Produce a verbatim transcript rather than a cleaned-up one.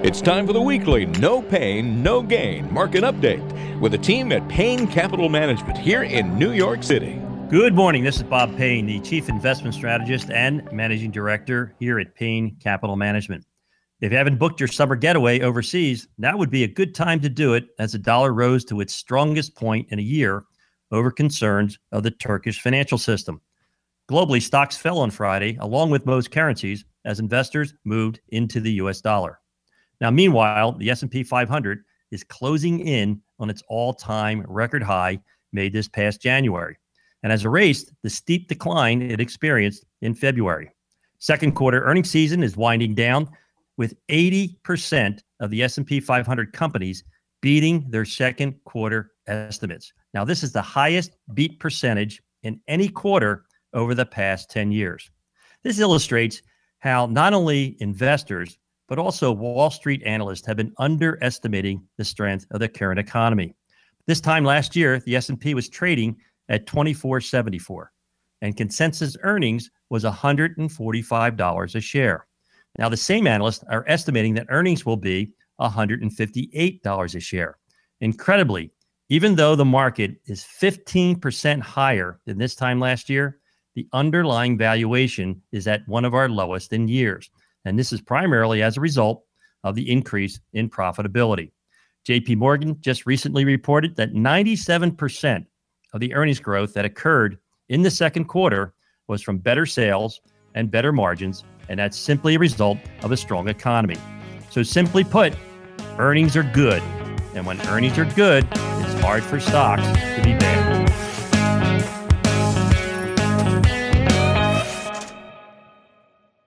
It's time for the weekly No Pain, No Gain market update with the team at Payne Capital Management here in New York City. Good morning. This is Bob Payne, the Chief Investment Strategist and Managing Director here at Payne Capital Management. If you haven't booked your summer getaway overseas, now would be a good time to do it as the dollar rose to its strongest point in a year over concerns of the Turkish financial system. Globally, stocks fell on Friday, along with most currencies, as investors moved into the U S dollar. Now, meanwhile, the S and P five hundred is closing in on its all-time record high made this past January, and has erased the steep decline it experienced in February. Second quarter earnings season is winding down, with eighty percent of the S and P five hundred companies beating their second quarter estimates. Now, this is the highest beat percentage in any quarter over the past ten years. This illustrates how not only investors, but also Wall Street analysts have been underestimating the strength of the current economy. This time last year, the S and P was trading at twenty-four seventy-four, and consensus earnings was one hundred forty-five dollars a share. Now, the same analysts are estimating that earnings will be one hundred fifty-eight dollars a share. Incredibly, even though the market is fifteen percent higher than this time last year, the underlying valuation is at one of our lowest in years. And this is primarily as a result of the increase in profitability. J P Morgan just recently reported that ninety-seven percent of the earnings growth that occurred in the second quarter was from better sales and better margins, and that's simply a result of a strong economy. So simply put, earnings are good. And when earnings are good, it's hard for stocks